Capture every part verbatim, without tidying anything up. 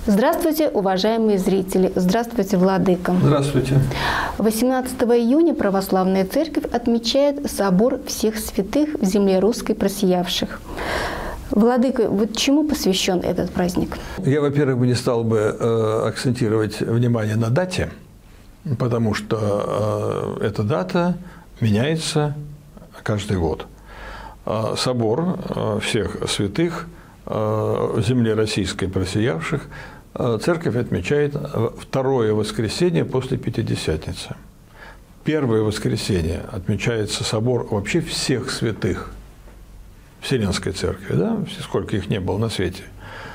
Здравствуйте, уважаемые зрители! Здравствуйте, владыка! Здравствуйте! восемнадцатого июня Православная Церковь отмечает Собор всех святых в земле русской просиявших. Владыка, вот чему посвящен этот праздник? Я, во-первых, бы не стал бы э, акцентировать внимание на дате, потому что э, эта дата меняется каждый год. Э, собор э, всех святых э, в земле российской просиявших э, Церковь отмечает второе воскресенье после Пятидесятницы. Первое воскресенье отмечается собор вообще всех святых Вселенской Церкви, да, сколько их не было на свете.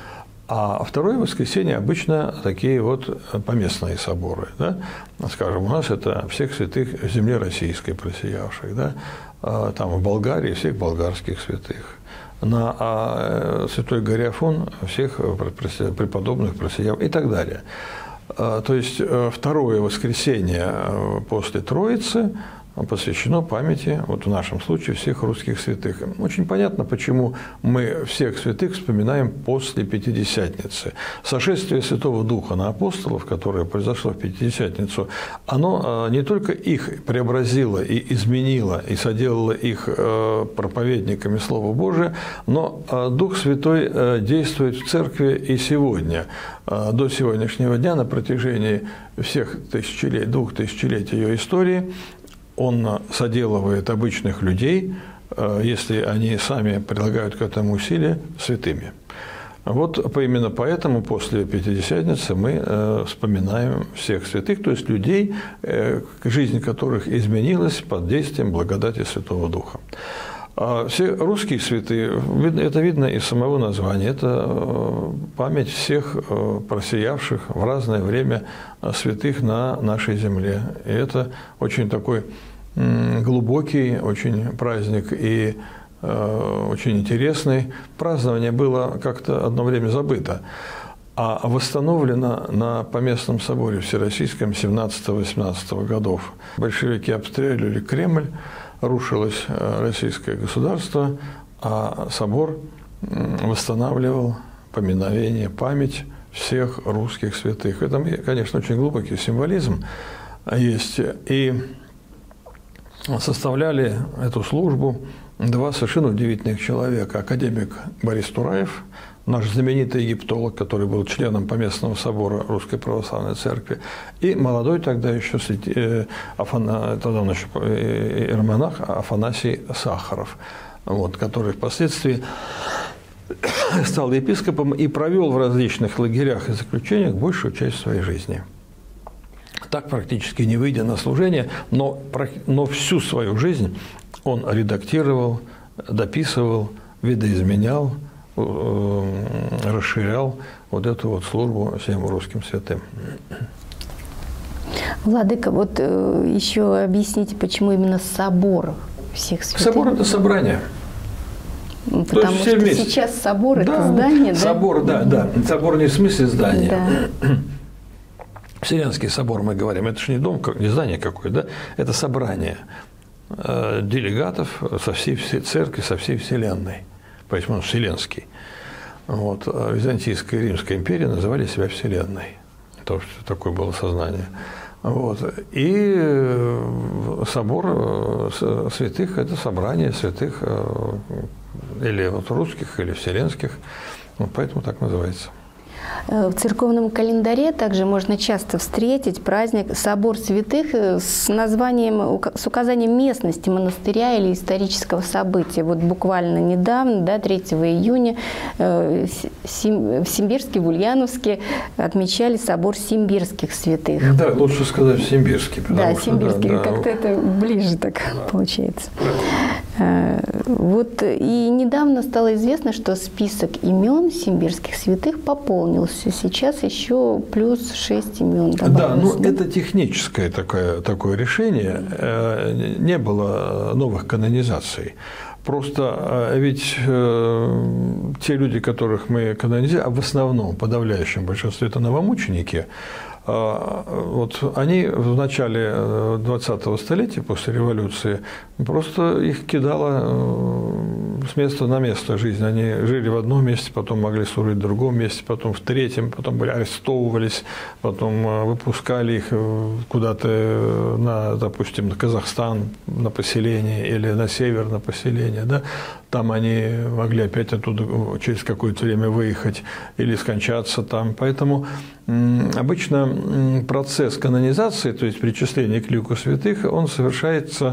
А второе воскресенье обычно такие вот поместные соборы, да. Скажем, у нас это всех святых в земле российской просиявших, да, там в Болгарии всех болгарских святых, на а, Святой горе Афон всех преподобных просиявших и так далее. То есть второе воскресенье после Троицы посвящено памяти, вот в нашем случае, всех русских святых. Очень понятно, почему мы всех святых вспоминаем после Пятидесятницы. Сошествие Святого Духа на апостолов, которое произошло в Пятидесятницу, оно не только их преобразило и изменило, и соделало их проповедниками Слова Божия, но Дух Святой действует в Церкви и сегодня, до сегодняшнего дня, на протяжении всех тысячелетий, двух тысячелетий ее истории. Он соделывает обычных людей, если они сами прилагают к этому усилия, святыми. Вот именно поэтому после Пятидесятницы мы вспоминаем всех святых, то есть людей, жизнь которых изменилась под действием благодати Святого Духа. Все русские святые, это видно из самого названия, это память всех просиявших в разное время святых на нашей земле. И это очень такой глубокий очень праздник и очень интересный. Празднование было как-то одно время забыто, а восстановлено на Поместном соборе Всероссийском семнадцатого-восемнадцатого годов. Большевики обстреливали Кремль, рушилось российское государство, а собор восстанавливал поминовение, память всех русских святых. В этом, конечно, очень глубокий символизм есть. И составляли эту службу два совершенно удивительных человека. Академик Борис Тураев, наш знаменитый египтолог, который был членом Поместного собора Русской Православной Церкви, и молодой тогда еще, тогда он еще иеромонах Афанасий Сахаров, вот, который впоследствии стал епископом и провел в различных лагерях и заключениях большую часть своей жизни. Так практически не выйдя на служение, но, но всю свою жизнь он редактировал, дописывал, видоизменял, расширял вот эту вот службу всем русским святым. Владыка, вот еще объясните, почему именно собор всех святых? Собор – это собрание. Потому что вместе. Сейчас собор – да, это здание, да? Собор, да, да. Собор не в смысле здания. Да. Вселенский собор, мы говорим, это же не дом, не здание какое-то, да? Это собрание делегатов со всей церкви, со всей Вселенной. Поэтому он вселенский. Вот. Византийская и Римская империя называли себя Вселенной. То, что такое было сознание. Вот. И собор святых – это собрание святых или вот русских, или вселенских. Вот поэтому так называется. В церковном календаре также можно часто встретить праздник Собор святых с названием, с указанием местности монастыря или исторического события. Вот буквально недавно, да, третьего июня, в Симбирске, в Ульяновске отмечали Собор Симбирских святых. Да, лучше сказать Симбирский. Да, что, Симбирский, да, как-то да. это ближе так да. получается. Вот и недавно стало известно, что список имен симбирских святых пополнился. Сейчас еще плюс шесть имен добавилось. Да, ну это техническое такое, такое решение. Не было новых канонизаций. Просто ведь те люди, которых мы канонизируем, а в основном, в подавляющем большинстве, это новомученики, вот они в начале двадцатого столетия, после революции, просто их кидало с места на место жизнь. Они жили в одном месте, потом могли служить в другом месте, потом в третьем, потом были арестовывались, потом выпускали их куда-то на, допустим, на Казахстан на поселение или на север на поселение, да. Там они могли опять оттуда через какое-то время выехать или скончаться там. Поэтому обычно процесс канонизации, то есть причисления к лику святых, он совершается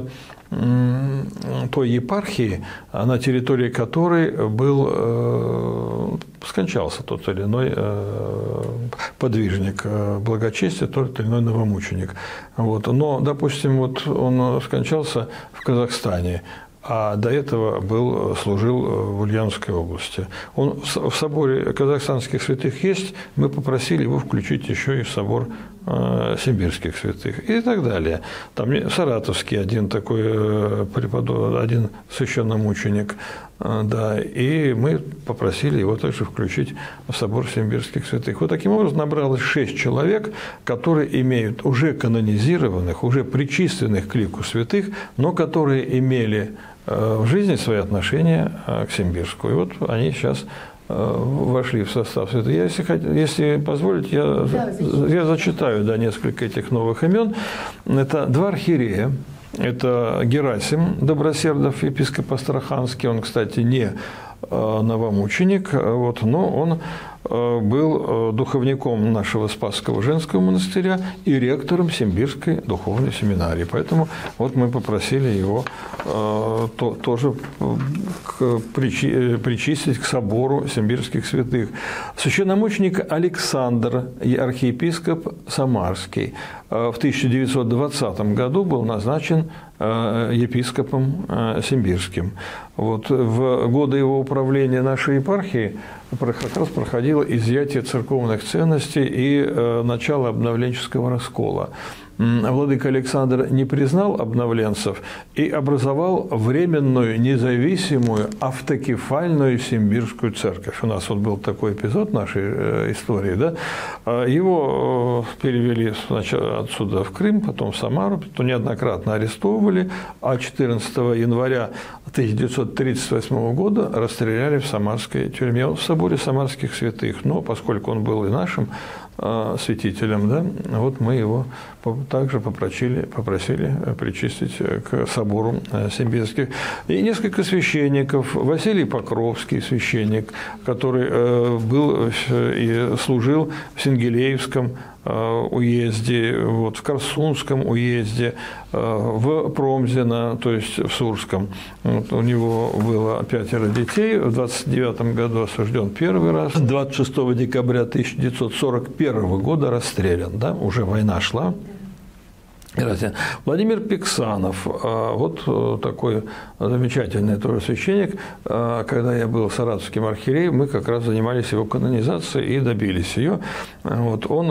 той епархии, на территории которой был, э, скончался тот или иной э, подвижник э, благочестия, тот или иной новомученик. Вот. Но, допустим, вот он скончался в Казахстане, а до этого был, служил в Ульяновской области. Он в соборе казахстанских святых есть, мы попросили его включить еще и в собор э, симбирских святых и так далее. Там саратовский один такой преподобный, один священномученик, э, да, и мы попросили его также включить в собор симбирских святых. Вот таким образом набралось шесть человек, которые имеют уже канонизированных, уже причисленных к лику святых, но которые имели в жизни свои отношения к Симбирску. И вот они сейчас вошли в состав святых. Я, если, если позволите, я, да, я зачитаю да, несколько этих новых имен. Это два архиерея. Это Герасим Добросердов, епископ Астраханский. Он, кстати, не новомученик, вот, но он был духовником нашего Спасского женского монастыря и ректором Симбирской духовной семинарии. Поэтому вот мы попросили его э, то, тоже к, причи, причислить к собору Симбирских святых. Священномученик Александр, архиепископ Самарский, э, в тысяча девятьсот двадцатом году был назначен э, епископом э, Симбирским. Вот, в годы его управления нашей епархии как раз проходило изъятие церковных ценностей и э, начало обновленческого раскола. Владыка Александр не признал обновленцев и образовал временную, независимую, автокефальную Симбирскую церковь. У нас вот был такой эпизод нашей э, истории. Да? Его э, перевели сначала отсюда в Крым, потом в Самару, потом неоднократно арестовывали, а четырнадцатого января тысяча девятьсот тридцать восьмого года расстреляли в самарской тюрьме. Он в соборе самарских святых, но поскольку он был и нашим э, святителем, да, вот мы его также попросили, попросили причислить к собору симбирских. И несколько священников. Василий Покровский, священник, который э, был и служил в Сингелеевском уезде, вот, в Корсунском уезде, в Промзино, то есть в Сурском. Вот, у него было пятеро детей. В двадцать девятом году осужден первый раз. двадцать шестого декабря тысяча девятьсот сорок первого года расстрелян. Да? Уже война шла. Владимир Пиксанов, вот такой замечательный тоже священник. Когда я был саратовским архиереем, мы как раз занимались его канонизацией и добились ее. Вот он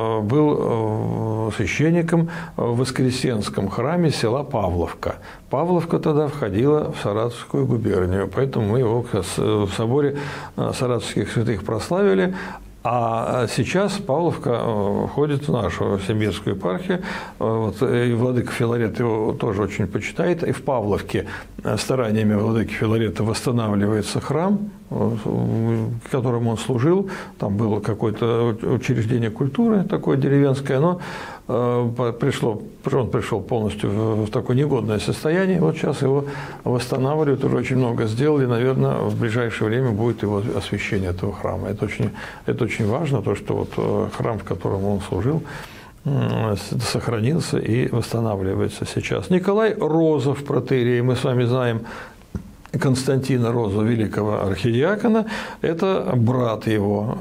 был священником в Воскресенском храме села Павловка. Павловка тогда входила в Саратовскую губернию, поэтому мы его в соборе саратовских святых прославили. А сейчас Павловка входит в нашу Симбирскую епархию. Вот, и владыка Филарет его тоже очень почитает. И в Павловке стараниями владыки Филарета восстанавливается храм, которому он служил. Там было какое-то учреждение культуры такое деревенское, но пришло, он пришел полностью в такое негодное состояние. Вот сейчас его восстанавливают, уже очень много сделали. Наверное, в ближайшее время будет его освящение этого храма. Это очень, это очень важно, то, что вот храм, в котором он служил, сохранился и восстанавливается сейчас. Николай Розов, протоиерей, мы с вами знаем Константина Розу, великого архидиакона, это брат его,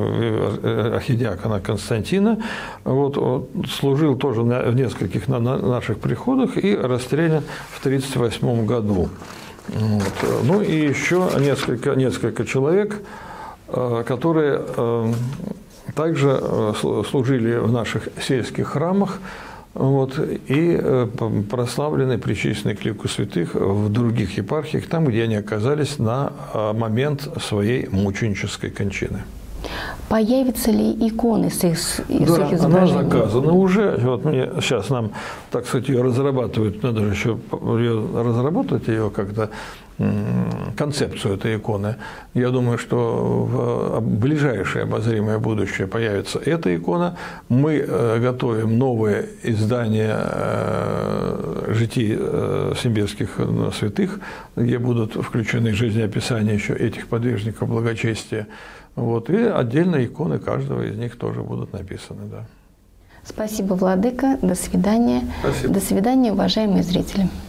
архидиакона Константина, вот, служил тоже в нескольких наших приходах и расстрелян в тридцать восьмом году. Вот. Ну и еще несколько, несколько человек, которые также служили в наших сельских храмах, вот, и прославлены, причислены к лику святых в других епархиях, там, где они оказались на момент своей мученической кончины. Появятся ли иконы с их, с да, их изображением? Она заказана уже. Вот мне сейчас нам, так сказать, ее разрабатывают, надо же еще ее разработать, ее как-то концепцию этой иконы. Я думаю, что в ближайшее обозримое будущее появится эта икона. Мы готовим новое издание житий симбирских святых, где будут включены жизнеописания еще этих подвижников благочестия. Вот. И отдельно иконы каждого из них тоже будут написаны. Да. Спасибо, владыка. До свидания. Спасибо. До свидания, уважаемые зрители.